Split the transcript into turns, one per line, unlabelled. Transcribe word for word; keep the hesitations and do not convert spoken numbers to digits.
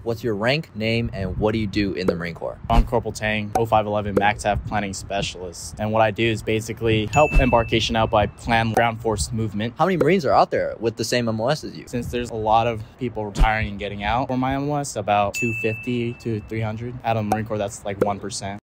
What's your rank, name, and what do you do in the Marine Corps?
I'm Corporal Tang, oh five eleven MACTAF Planning Specialist. And what I do is basically help embarkation out by plan ground force movement.
How many Marines are out there with the same M O S as you?
Since there's a lot of people retiring and getting out for my M O S, about two fifty to three hundred. Out of the Marine Corps, that's like one percent.